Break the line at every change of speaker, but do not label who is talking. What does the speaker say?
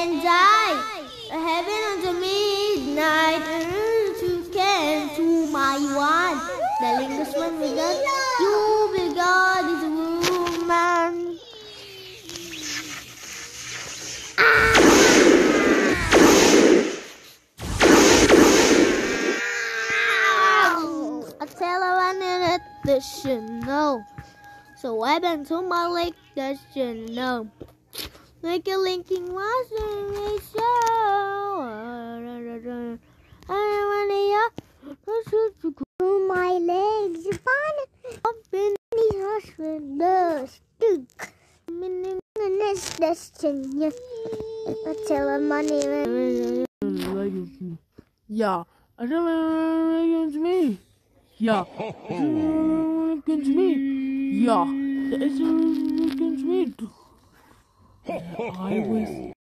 and die. Heaven on the midnight, to can to my one. The lingers one without you, but God is a woman. I tell her I needed this shit, no. So I bent to my leg, that shit, no. Like a linking was a show. I want to my legs, up in the hospital, stick. This destiny. I tell her money.
Yeah, I don't know against me. Yeah, against me. Yeah, it's against me. I was.